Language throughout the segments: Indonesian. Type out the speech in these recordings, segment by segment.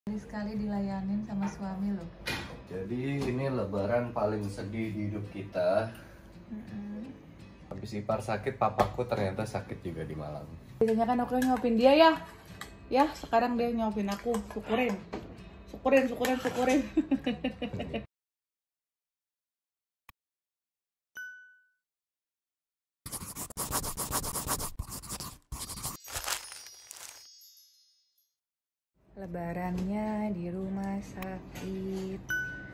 Sekali dilayanin sama suami loh. Jadi ini lebaran paling sedih di hidup kita. Habis ipar sakit, papaku ternyata sakit juga di Malang. Biasanya kan aku nyuapin dia ya. Ya, sekarang dia nyuapin aku. Syukurin. Lebarannya di rumah sakit.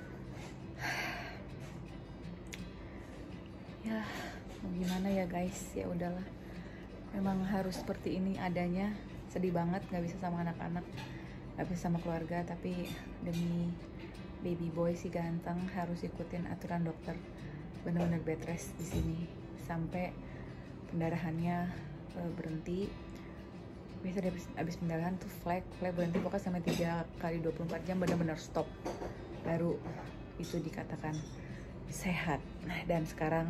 Ya, mau gimana ya guys, ya udahlah. Memang harus seperti ini adanya. Sedih banget nggak bisa sama anak-anak, nggak bisa sama keluarga, tapi demi baby boy si ganteng harus ikutin aturan dokter. Bener-bener bed rest di sini sampai pendarahannya berhenti. Bisa habis pendarahan tuh flag berhenti pokoknya sampai 3 kali 24 jam benar-benar stop, baru itu dikatakan sehat. Dan sekarang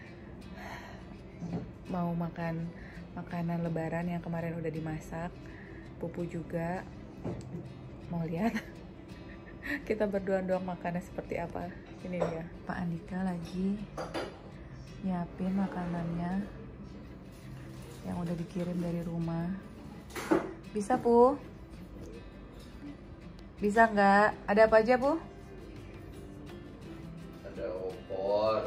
mau makan makanan lebaran yang kemarin udah dimasak, pupu juga mau lihat. Kita berdua doang makannya seperti apa. Ini dia Pak Andika lagi nyiapin makanannya yang udah dikirim dari rumah. Bisa, Pu? Bisa nggak? Ada apa aja, Pu? Ada opor.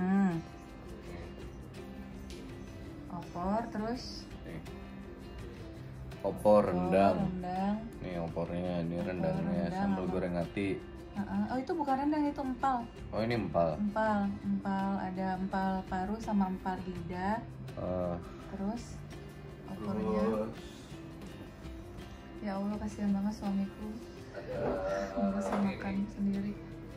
Opor, terus? Nih. Opor rendang. Rendang. Nih opornya, ini rendangnya, sambal goreng hati. Oh, itu bukan rendang, itu empal. Oh, ini empal. Empal. Ada empal paru sama empal lidah. Terus opornya. Ya Allah, kasihan banget suamiku. Nggak bisa makan sendiri.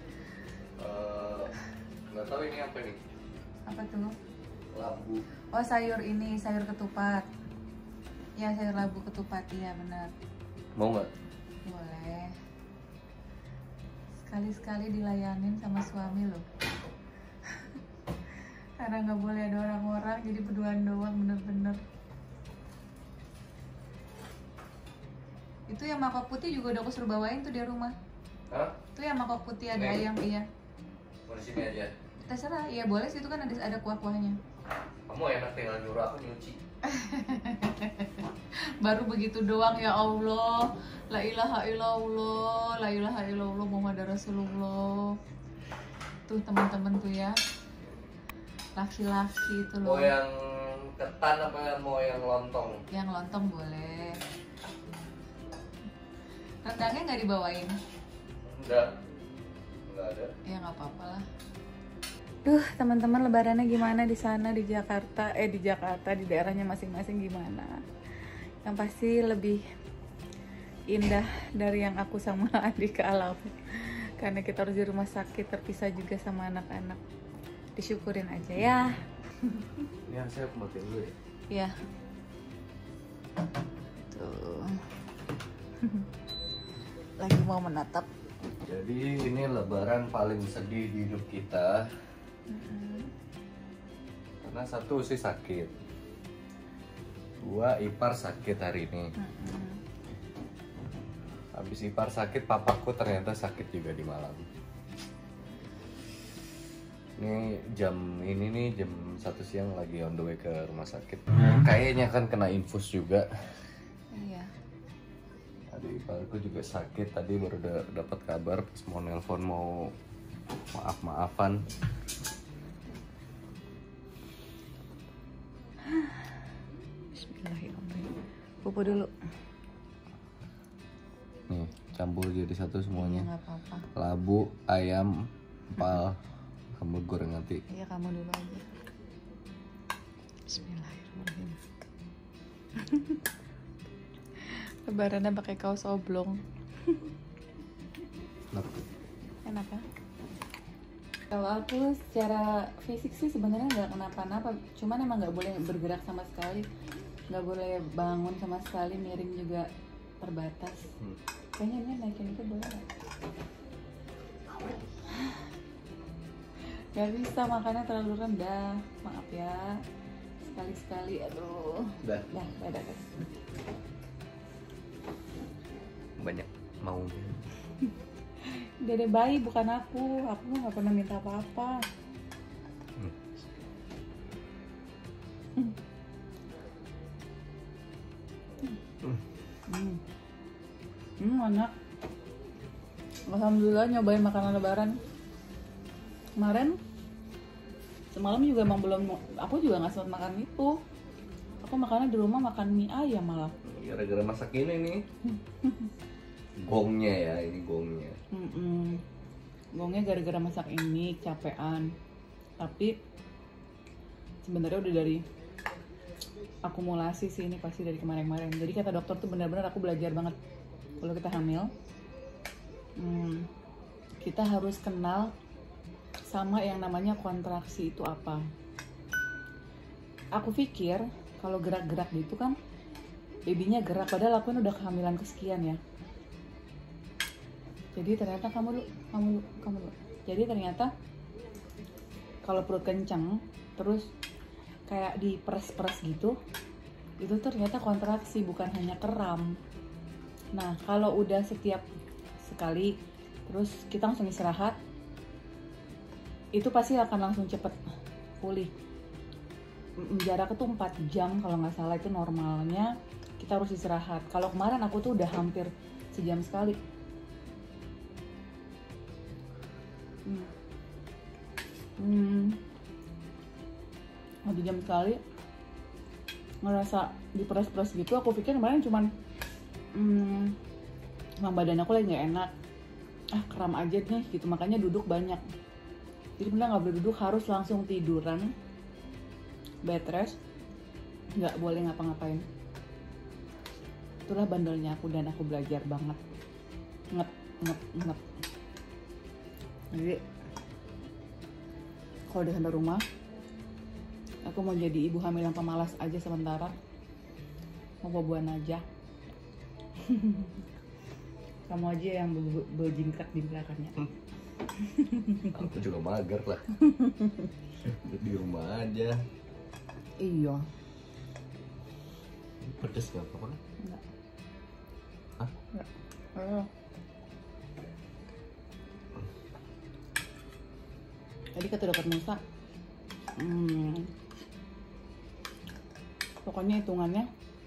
Nggak tahu ini apa nih? Apa tuh? Labu. Oh, sayur ini, sayur ketupat. Ya, sayur labu ketupat, iya benar. Mau nggak? Boleh. Sekali-sekali dilayanin sama suami loh. Karena nggak boleh ada orang-orang, jadi berduaan doang bener-bener. Itu yang mangkok putih juga udah aku suruh bawain tuh di rumah. Hah? Itu yang mangkok putih ada ayam, iya. Mau di sini aja. Terserah, iya boleh sih, itu kan ada kuah-kuahnya. Kamu enak tinggal nyuruh aku nyuci. Baru begitu doang, ya Allah. La ilaha illallah, la ilaha illallah Muhammad Rasulullah. Tuh teman-teman tuh ya. Laki-laki itu loh. Mau yang ketan apa mau yang lontong? Yang lontong boleh. Rendangnya nggak dibawain? Enggak ada. Ya nggak apa-apa lah. Duh, teman-teman, lebarannya gimana di sana di Jakarta? Di daerahnya masing-masing gimana? Yang pasti lebih indah dari yang aku sama Andika alami. Karena kita harus di rumah sakit, terpisah juga sama anak-anak. Disyukurin aja ya. Ini yang saya pakai dulu ya. Iya. Tuh. Lagi mau menatap. Jadi ini lebaran paling sedih di hidup kita. Karena satu sih sakit, dua ipar sakit hari ini. Habis ipar sakit, papaku ternyata sakit juga di Malang. Ini jam 1 siang lagi on the way ke rumah sakit. Kayaknya kan kena infus juga. Iya. Tadi iparku juga sakit, tadi baru dapat kabar pas mau nelpon mau maaf-maafan. Bismillahirrahmanirrahim. Pupu dulu. Nih, campur jadi satu semuanya. Nggak apa-apa. Labu, ayam, empal, sambal goreng hati. Iya, kamu dulu aja. Bismillahirrahmanirrahim. Lebarannya pakai kaos oblong. Enak ya? Kalau aku secara fisik sih sebenarnya nggak kenapa-napa, cuman emang nggak boleh bergerak sama sekali, nggak boleh bangun sama sekali, miring juga terbatas. Kayaknya ini naikin itu boleh nggak? Gak bisa, makannya terlalu rendah, maaf ya. Sekali-sekali, aduh. Dah. Dah, guys. Banyak maunya. Dede bayi bukan aku nggak pernah minta apa-apa. Enak. Alhamdulillah nyobain makanan lebaran. Kemarin semalam juga emang belum, aku juga nggak sempat makan itu. Aku makannya di rumah makan mie ayam malah. Gara-gara masak ini nih. Gongnya ya, ini gongnya. Gongnya gara-gara masak ini capean. Tapi sebenarnya udah dari akumulasi sih, ini pasti dari kemarin-kemarin. Jadi kata dokter tuh benar-benar aku belajar banget kalau kita hamil. Kita harus kenal sama yang namanya kontraksi itu apa. Aku pikir kalau gerak-gerak gitu kan babynya gerak, padahal aku udah kehamilan kesekian ya. Jadi ternyata kamu dulu. Jadi ternyata kalau perut kencang terus kayak diperes-peres gitu, itu ternyata kontraksi, bukan hanya kram. Nah kalau udah setiap sekali terus kita langsung istirahat, itu pasti akan langsung cepet pulih. Jarak itu 4 jam kalau nggak salah, itu normalnya kita harus istirahat. Kalau kemarin aku tuh udah hampir sejam sekali. 1 jam sekali ngerasa diperes-peres gitu. Aku pikir kemarin cuman emang badan aku lagi nggak enak, kram aja nih gitu, makanya duduk banyak. Jadi bener nggak boleh duduk, harus langsung tiduran, bed rest, nggak boleh ngapa-ngapain. Itulah bandelnya aku, dan aku belajar banget. Nget. Jadi kalau udah sampai rumah, aku mau jadi ibu hamil yang pemalas aja sementara. Mau boboan aja. Kamu aja yang berjingkrak di belakangnya. Aku juga mager lah. Di rumah aja. Iya. Pedes gak apa-apa kan? Enggak. Hah? Enggak. Oh. Tadi kata dokter Musa, pokoknya hitungannya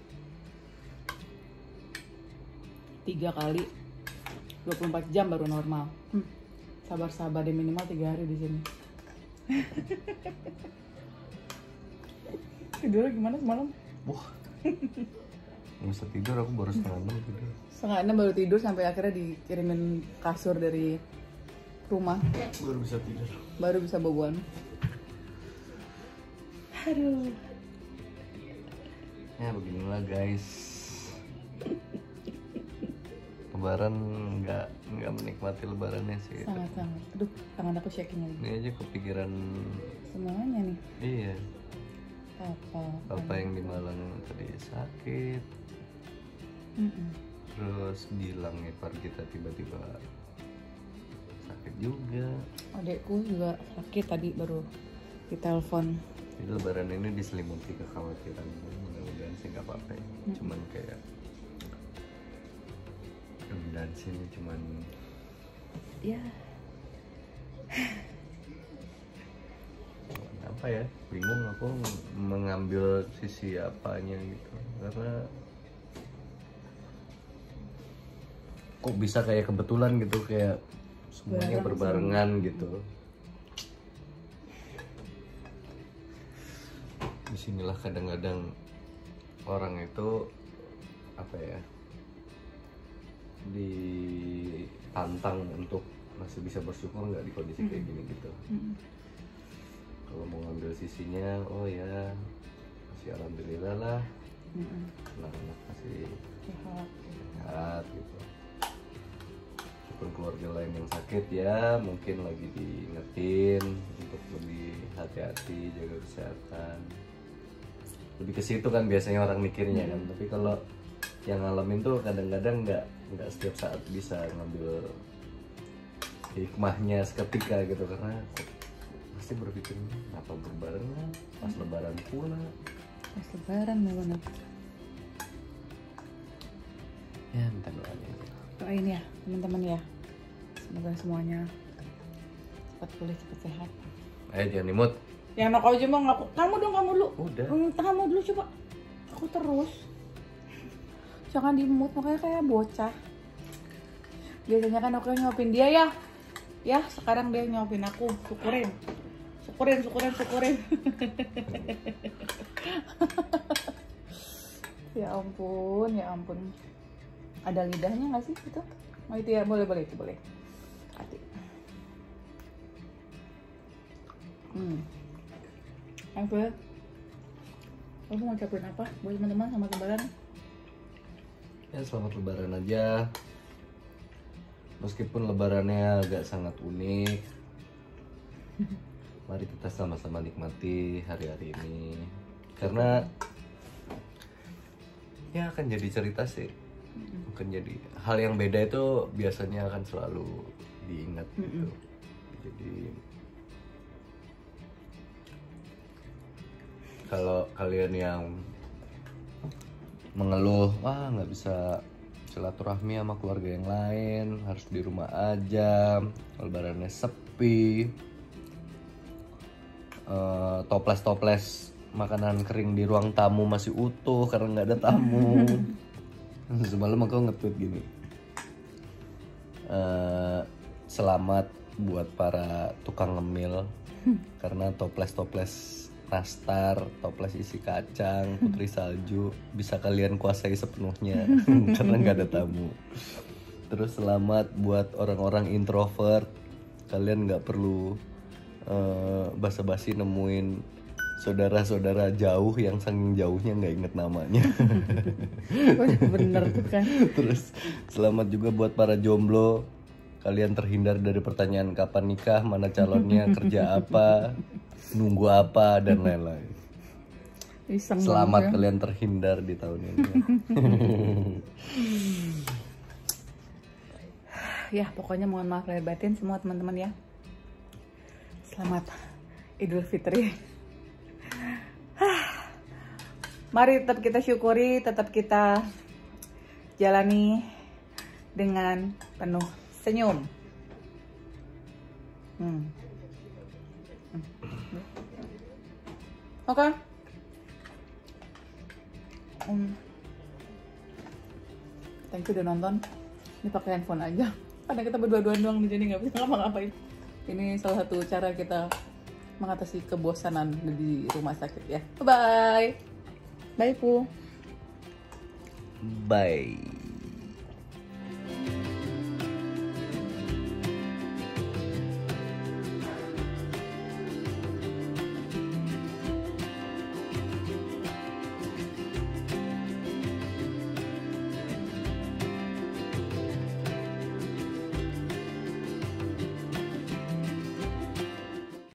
3 kali 24 jam baru normal. Sabar-sabar deh, minimal 3 hari di sini. Tidurnya gimana semalam? Wah, nggak bisa tidur, aku baru setengah 6 tidur. Setengah 6 baru tidur, sampai akhirnya dikirimin kasur dari rumah. Baru bisa tidur. Baru bisa boboan. Aduh. Ya beginilah guys. Lebaran nggak menikmati lebarannya sih. Sangat-sangat. Aduh, tangan aku shaking lagi. Ini aja kepikiran. Semuanya nih. Iya. Papa yang di Malang tadi sakit. Terus bilang ipar kita tiba-tiba sakit juga. Adekku juga sakit, tadi baru ditelepon. Jadi lebaran ini diselimuti kekhawatiran. Mudah-mudahan sih nggak apa-apa ya. Cuman kayak mudah-mudahan sih ini cuman ya apa ya, bingung aku mengambil sisi apanya gitu, karena kok bisa kayak kebetulan gitu, kayak semuanya berbarengan gitu. Disinilah kadang-kadang orang itu apa ya, ditantang untuk masih bisa bersyukur nggak di kondisi kayak gini gitu. Kalau mau ngambil sisinya, oh ya masih alhamdulillah lah, anak-anak masih sehat gitu. Walaupun keluarga lain yang sakit ya mungkin lagi diingetin untuk lebih hati-hati, jaga kesehatan. Lebih ke situ kan biasanya orang mikirnya kan. Tapi kalau yang ngalamin tuh kadang-kadang nggak setiap saat bisa ngambil hikmahnya seketika gitu, karena pasti berpikir apa berbarengan pas lebaran pula. Pas lebaran banget. Ya minta doanya. Doain ya teman-teman ya, semoga semuanya cepat pulih, cepat sehat. Ayo jangan dimut. Yang enak aja mah ngaku. Kamu dong, kamu dulu. Udah. Kamu dulu coba. Aku terus. Jangan dimut, makanya kayak bocah. Biasanya kan aku nyuapin dia ya. Ya, sekarang dia nyuapin aku. Syukurin. Syukurin. Ya ampun. Ada lidahnya nggak sih itu? Oh itu ya, boleh. Hati. Oke. Kamu mau ucapin apa buat teman-teman sama lebaran? Ya selamat lebaran aja. Meskipun lebarannya agak sangat unik, mari kita sama-sama nikmati hari-hari ini. Karena ya akan jadi cerita sih. Akan jadi hal yang beda itu biasanya akan selalu diingat gitu. Jadi kalau kalian yang mengeluh, wah nggak bisa silaturahmi sama keluarga yang lain, harus di rumah aja, lebarannya sepi, toples makanan kering di ruang tamu masih utuh karena nggak ada tamu. Semalam aku nge-tweet gini, selamat buat para tukang ngemil karena toples nastar, toples isi kacang, putri salju bisa kalian kuasai sepenuhnya karena nggak ada tamu. Terus selamat buat orang-orang introvert, kalian nggak perlu basa-basi nemuin saudara-saudara jauh yang saking jauhnya nggak inget namanya. Bener tuh kan. Terus selamat juga buat para jomblo, kalian terhindar dari pertanyaan kapan nikah, mana calonnya, kerja apa, nunggu apa, dan lain-lain. Selamat kalian terhindar di tahun ini. Ya pokoknya mohon maaf lahir batin semua teman-teman ya. Selamat Idul Fitri. Mari tetap kita syukuri, tetap kita jalani dengan penuh senyum. Oke. Thank you udah nonton. Ini pakai handphone aja. Karena kita berdua-duaan doang jadi nggak bisa ngapa-ngapain. Ini salah satu cara kita mengatasi kebosanan di rumah sakit ya. Bye. Bye, Pu. Bye.